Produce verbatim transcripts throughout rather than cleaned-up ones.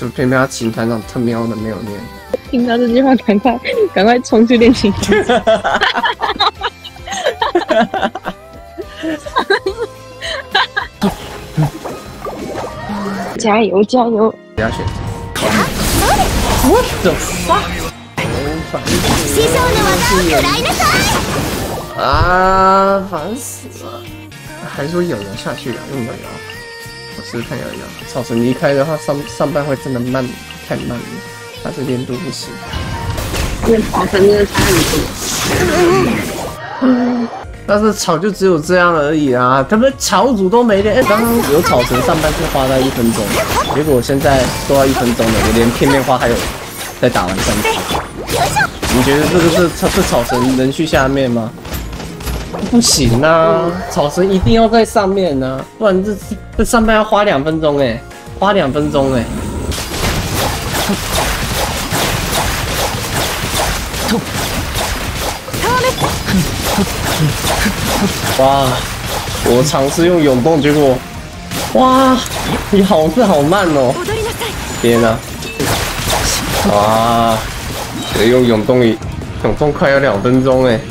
就偏偏他琴团长特喵的没有练。 听到这句话，赶快赶快冲去练琴团。加油加油！ 不要选。What the fuck？ 師匠の技を食らいなさい！ 啊，烦死了！还是说咬牙下去啊？用咬牙。我试试看咬牙。草神离开的话，上上半会真的慢，太慢了。他这连度不行。 因为草神真的差很多。 但是草就只有这样而已啊！他们草组都没练。哎，刚刚有草神上半是花了一分钟，结果我现在都要一分钟了，我连片面花还有再打完三场。你觉得这个是这草神能去下面吗？不行啊，草神一定要在上面啊，不然这这上半要花两分钟哎，花两分钟哎。哇！我尝试用涌动，结果哇，你好是好慢哦！天哪！哇！用涌动，涌动快要两分钟哎！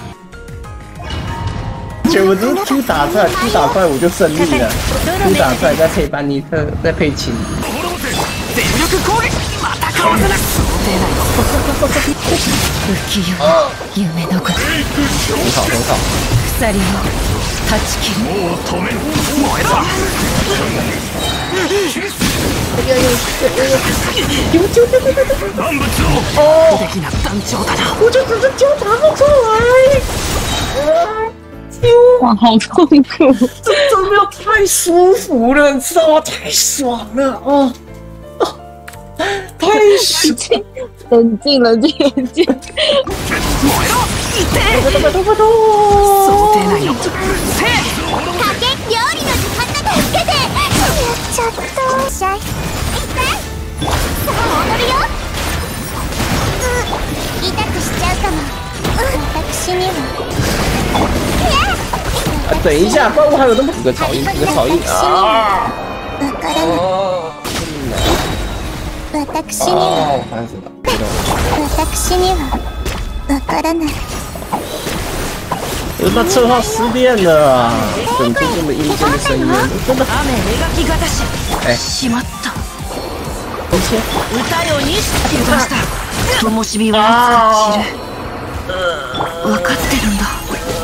结果这是 Q 打出来 ，Q 打出来我就胜利了。Q 打出来再配班尼特，再配琴。很好，很好。哦，我就只是揪打不出来。 哇，好痛苦！ 这真的太舒服了，你知道吗？太爽了哦！哦，太爽！ 冷静，冷静，冷静。 拜托拜托拜托！ 加減料理の時間だとつけて。やっちゃった。試合。いって。さあ踊るよ。う、痛くしちゃうかも。私には。 啊，等一下，怪物还有那么几个草印，几个草印啊！ わからない。私には。 哦，烦死了！ 私にはわからない。 那策划失恋了啊！整出这么阴森的声音，真的。哎，一切。啊！ 分かってるんだ。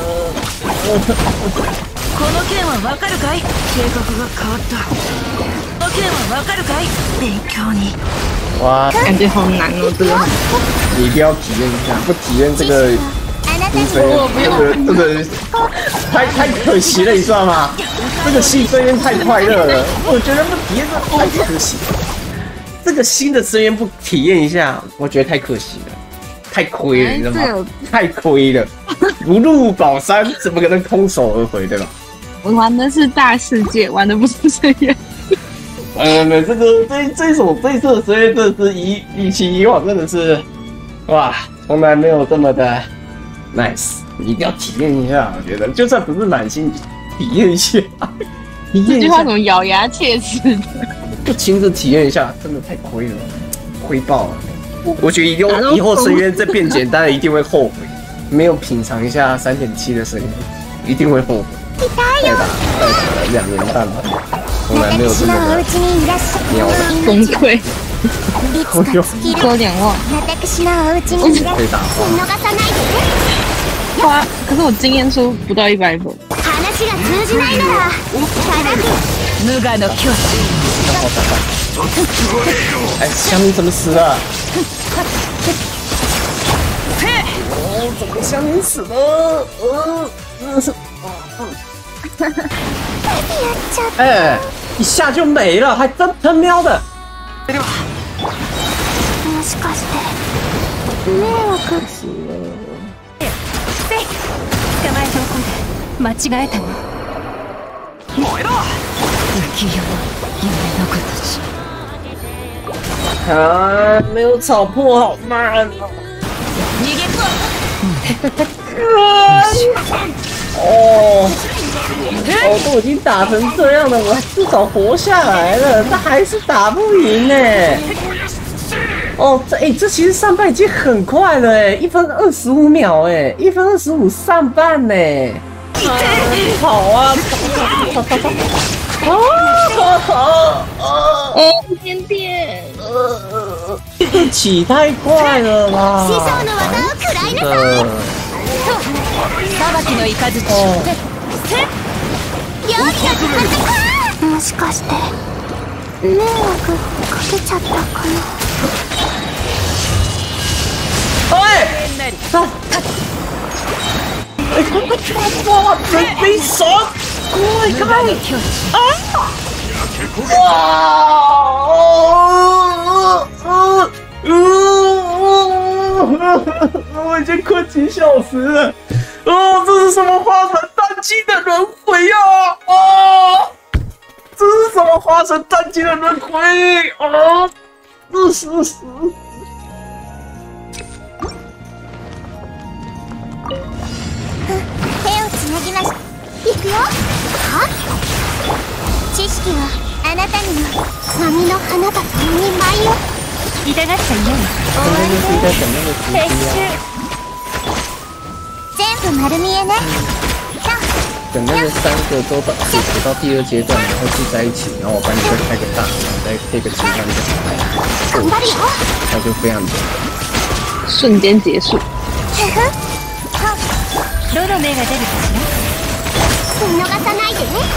この件はわかるかい？計画が変わった。この件はわかるかい？勉強に。 哇， 感觉好难哦，这个。 你一定要体验一下，不体验这个。新声音，这个这个太太可惜了，你知道吗？这个新声音太快乐了，我觉得不体验这太可惜了。这个新的声音不体验一下，我觉得太可惜了，太亏了，你知道吗？太亏了，不入宝山怎么可能空手而回，对吧？ 我玩的是大世界，玩的不是声音。 呃，没这个这这首这一次的声音真的是以以其以往真的是，哇，从来没有这么的。nice， 你一定要体验一下，我觉得就算不是满心，体验一下，体验一下。这句话怎么咬牙切齿的？ 就亲自体验一下，真的太亏了，亏爆了。我觉得以后以后深渊再变简单，一定会后悔，没有品尝一下三点七的深渊，一定会后悔。太打了两年半了，从来没有这么的喵的崩溃。多两万， 可以打花。 花，可是我经验数不到一百分。 哎，香菱怎么死了？哦，怎么香菱死了？呃，真的是，哎，一下就没了，还真他喵的！ もしかして迷惑。 捕まえておこうで間違えたの。燃えろ！浮世の夢の形。 啊，没有草破，好慢哦。 逃げ子。 哦，哦，都已经打成这样了，我至少活下来了，他还是打不赢呢。 哦，这哎、这其实上半已经很快了哎，一分二十五秒哎，一分二十五上半呢。跑啊跑跑跑跑跑！啊好哦，一点点。 呃，起太快了啦！ 師匠の技を食らいなさい。 裁きの雷哦， 料理の時間だ。もしかして迷惑かけちゃったかな。 哎， なり上！哎，快快快！哇，准备手，快無我快！ の境地哇！呃呃呃，我已经困几小时了。哦，这是什么花神淡季的轮回呀？哦，这是什么花神淡季的轮回？哦，这是是。 手をつなぎましいくよ。は知識はあなたにも波の花と共に舞いを。 痛がったよ刚刚就是在等那个司机啊， 全部丸見えね。 等那个三个都到解决到第二阶段，然后聚在一起，然后我帮你再开个大，然后再配个其他的， 頑張るよ。 那就非常的。 瞬间结束。 ふふどの目が出るかし見逃さないでね。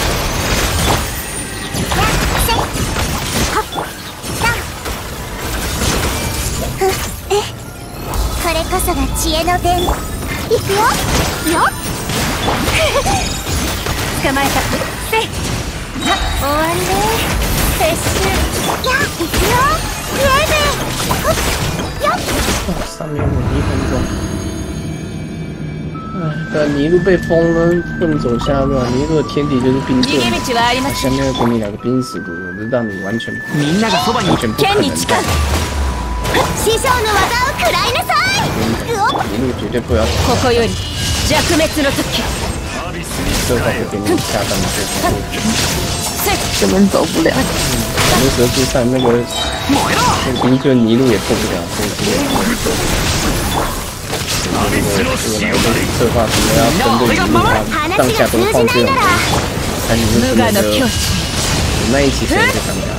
やっせはっさふえこれこそが知恵の伝。いくよよっら捕まえたせいは終わりね撤収やいくよイエーイほっよっ哦，上面我一分钟。哎，对，你一路被封了，不能走下路啊！你如果天敌就是冰盾， 逃げ道はありま那せん下面会给你两个冰死毒，让你完全みんながそばに完全不可能剣に誓う師匠の技を食らいなさい。うおっ一路绝对不要ここより弱滅の時这话会给你下单的这种。 せい根本走不了。 那时候就算那个那个冰盾一路也破不了，所以这个这个这个来的策划什么要针对一路啊上下都放这种，看你们無我の境地有那一起谁就参加。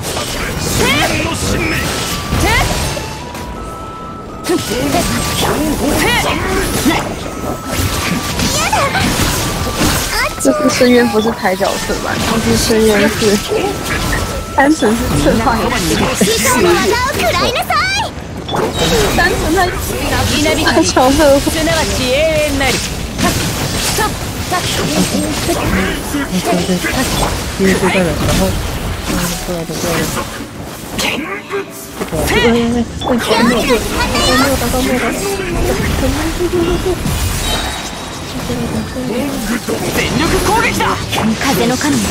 这次深渊不是抬角色吧？这次深渊是单纯是策划游戏， 師匠の技を食らいなさい。 单纯他稲他光巧合。 すなわち永遠なりはっはっはっ第一阶段了，然后过来的过来的。哎哎哎！哎，还没有过，还没有达到目标。 全力攻撃だ。 風の神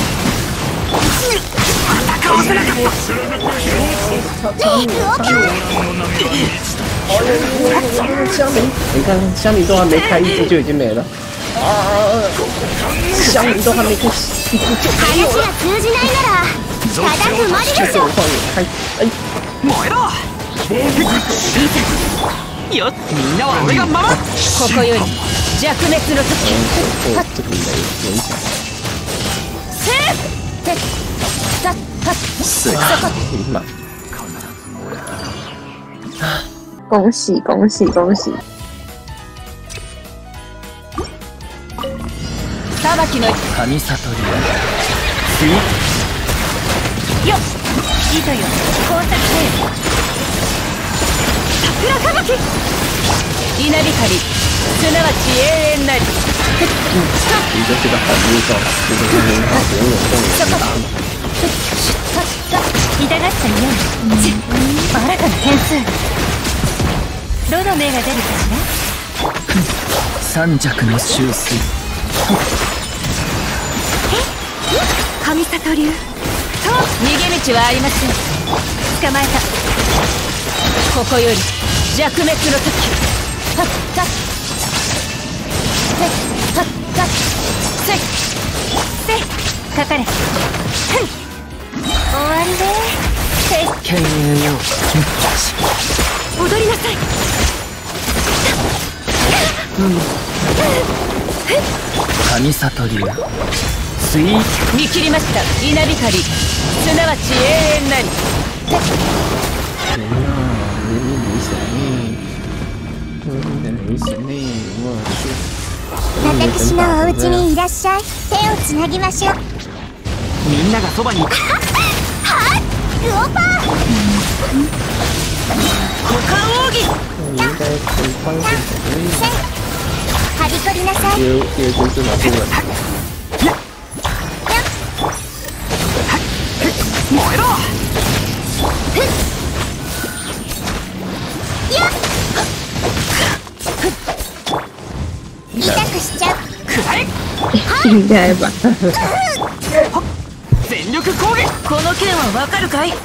香菱，你看香菱都还没开一只就已经没了。啊！香菱都还没开一只就没有了。 話が通じないならただ不まりでしょ。 这个放你开，哎， 燃えろ。よっみんなは俺が守る。 ここより弱滅の時哦，这个没没讲。 せいてさっはっ是，挺满。 恭喜恭喜恭喜！ 裁きの神悟りよっ糸よ工作せよ桜裁き稲光すなわち永遠なり你的这个好路上，这个是很好的拥有动力很大嘛。 痛がったよ新たな変数どの目が出るかしら三尺の修水。 神里流と逃げ道はありません捕まえたここより弱滅の時はっはっせっはっはっせっせっかかれふん終わりで撤犬猿よ踊りなさい。 神里流スイート見切りました。稲光すなわち永遠なり。 天哪，明明没什么，明明没什么，我去。 私のお家にいらっしゃい。手をつなぎましょう。 みんながそばにはっウオパー股間奥義。 应该可以放一点せはびこりなさい。 第二第二件事马上稳。 燃えろ痛くしちゃう。 くらえ应该吧。 全力攻撃この剣はわかるかい。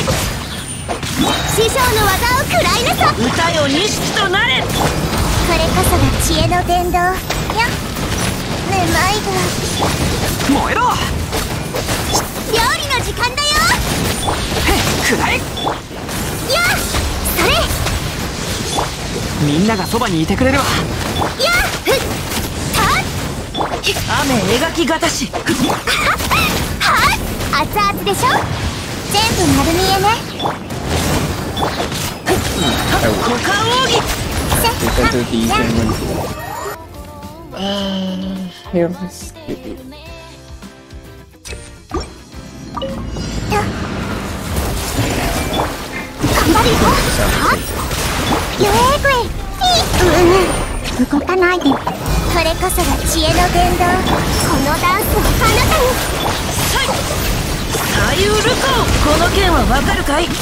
師匠の技を食らいなさい。 歌よ錦となれ。 これこそが知恵の伝道や。めまいが燃えろ料理の時間だよ。 くらえやそれみんながそばにいてくれるわやふっはっ雨描きがたし。 はっ熱々でしょ。全部丸見えね。 股間奥義。 这这是第一件问题。啊，还有。 頑張るよ。はっよえぐい。うん動かないで。これこそが知恵の伝道。このダンスをあなたに。 左右ルコー。この剣はわかるかい。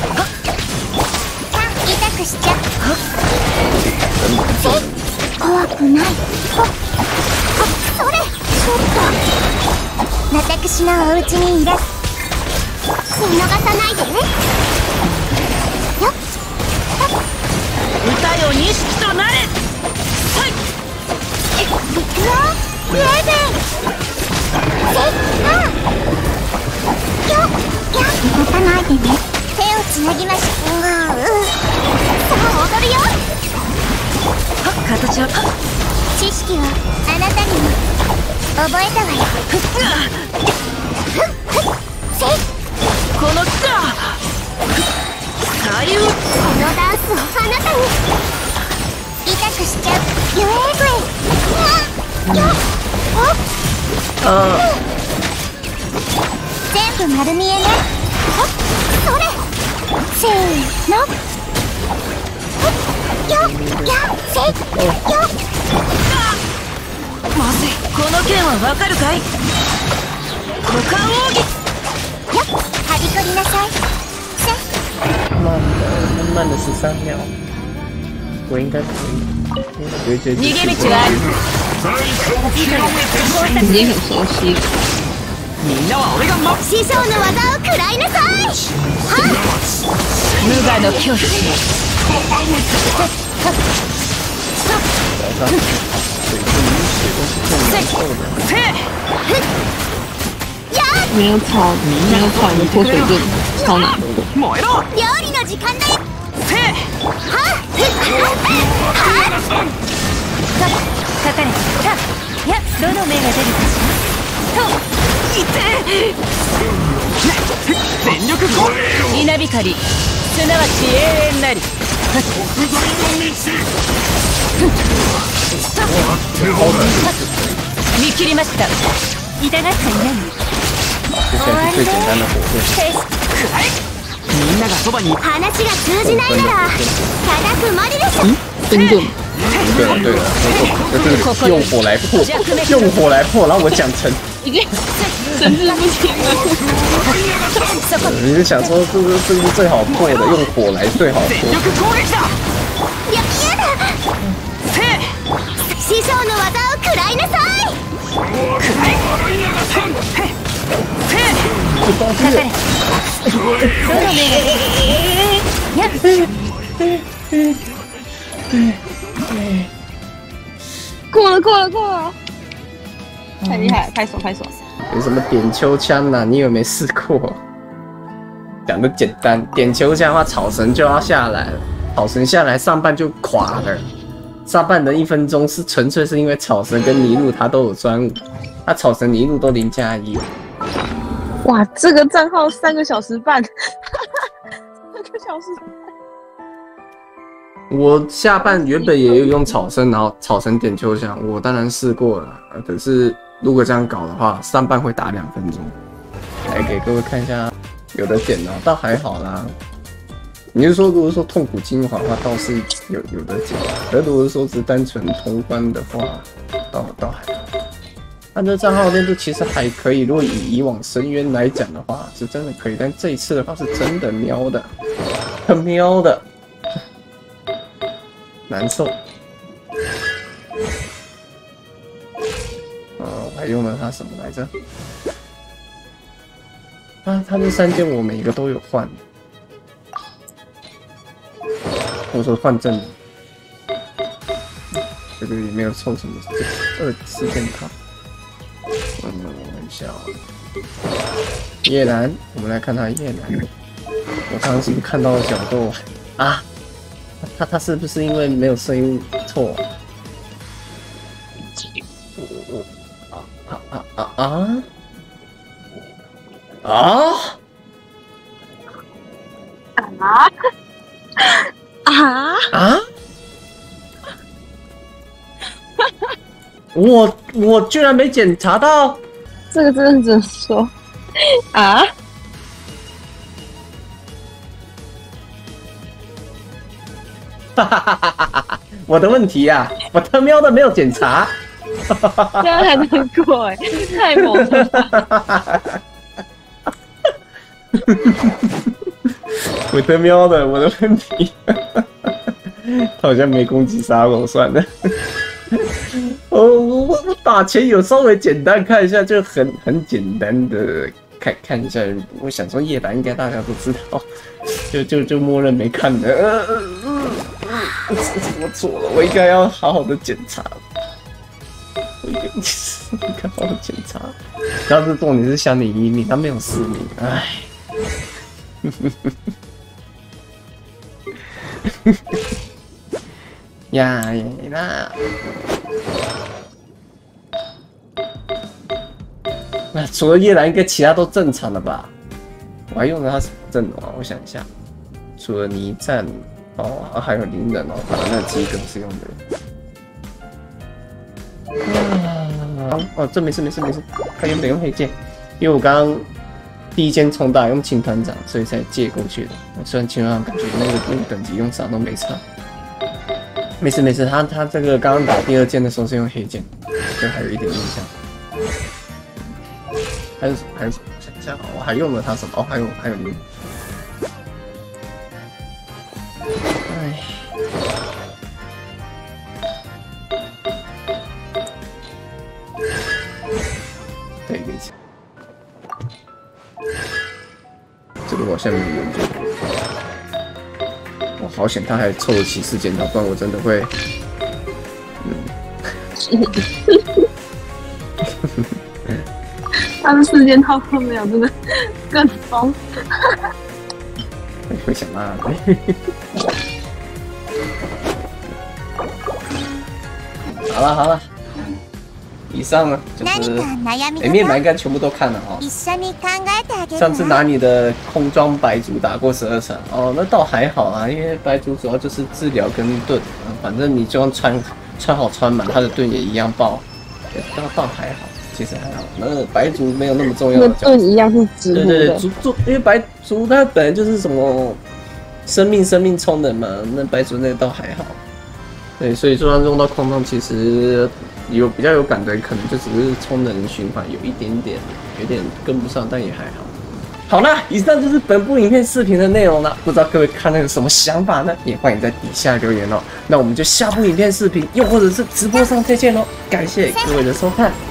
痛くしちゃう。怖くない。ほっそれちょっと私のお家にいらっ見逃さないでね。よっ歌よ錦となれ。 いくよウェーベンせっあよっや動かないでね。手をつなぎましょう。うんさあ踊るよ。 形は知識をあなたにも覚えたわよ。ふっふっふっせっこの左右。 このダンスをあなたに痛くしちゃう。よえぐいよっお啊， 全部丸見えね。ほっそれせーのほっよっやっせっよっまずい。この剣はわかるかい。股間奥義。 よっはびこりなさい。せ慢的，慢的十三秒，我应该可以。我觉得逃げ道はある。 已经很熟悉了。 みんなは俺が守る師匠の技を食らいなさい。はっ無我の境地。 やっ没有草，没有草的脱水阵超难。 燃えろ料理の時間だよ。 せはっはっかかれ。さあ、いや、どの目が出るかしら。と、いて全力攻撃稲光すなわち永遠なり。見切りました。痛がったいない。 之前是最简单的火箭。 みんながそばに話が通じないなら叩くまでです。 真盾， 对了对了，没错，就是用火来破，用火来破，然后我讲成， 已经神志不清了。 你就想说这是这是最好破的，用火来最好全破。 力攻撃だいややだ。師匠の技を食らいなさい。 这东西， どの目が出る过了过了过了，太厉害了，拍手拍手。 有什么点秋枪啊？你有没试过？ 讲的简单，点秋香的话，草神就要下来了，草神下来上半就垮了。上半的一分钟是纯粹是因为草神跟尼禄他都有专武，他草神尼禄都零加一。 哇，这个账号三个小时半，三个小时。 我下半原本也有用草神，然后草神点秋香，我当然试过了。可是如果这样搞的话，上半会打两分钟。来给各位看一下，有的点哦，倒还好啦。你是说，如果说痛苦精华的话，倒是有有的解；而如果说只单纯通关的话，倒倒还好。按照账号练度其实还可以，如果以以往深渊来讲的话，是真的可以。但这一次的话，是真的喵的，很喵的，难受。哦，我还用了它什么来着？啊，它这三件我每一个都有换。我说换正，这个也没有凑什么二四件卡。嗯，我一下夜兰，我们来看他夜兰。我刚刚是不是看到了角斗啊？他他是不是因为没有声音错？啊啊啊啊啊！啊啊啊啊！我我居然没检查到， 这个真的只能说啊！ 哈哈哈哈哈！我的问题呀、啊，我他喵的没有检查， 这样还能过哎，太猛了吧！ 我他喵的，我的问题，他好像没攻击杀我，算了。哦，我我打前有稍微简单看一下，就很很简单的看看一下。我想说夜兰应该大家都知道，就就就默认没看的。呃呃呃呃，我错了，我应该要好好的检查。我应该好好检查。要是重点是想你一命，他没有四命，唉。呀呀！那除了夜兰，应该其他都正常的吧？我还用了他什么阵容啊？我想一下，除了泥战哦，啊、还有灵人哦，打那机梗是用的。啊，哦，这没事没事没事，他原本用黑剑，因为我刚刚第一间重打用秦团长，所以才借过去的。虽然秦团长感觉那个那个等级用啥都没差。没事没事，他他这个刚刚打第二剑的时候是用黑剑，就还有一点印象。还有什么？还有什么？想一下，我还用了他什么？哦，还有还有零。哎，对对起，这个我好像没有研究过。我好险，他还凑得齐四件套，不然我真的会，嗯。 他的四件套都没有，真的更疯。 会想骂的。好了好了，以上呢就是哎，面板应该全部都看了哦。上次拿你的空装白族打过十二场哦，那倒还好啊，因为白族主要就是治疗跟盾，反正你就算穿穿好穿满，他的盾也一样爆，倒倒还好。其实还好，那白族没有那么重要的角色。 盾一样是直的。 对对对，族族因为白族它本来就是什么生命生命充能嘛，那白族那个倒还好。对，所以说用到空洞，其实有比较有感的，可能就只是充能循环有一点点有点跟不上，但也还好。好啦，以上就是本部影片视频的内容了。不知道各位看了有什么想法呢？也欢迎在底下留言哦。那我们就下部影片视频，又或者是直播上再见喽。感谢各位的收看。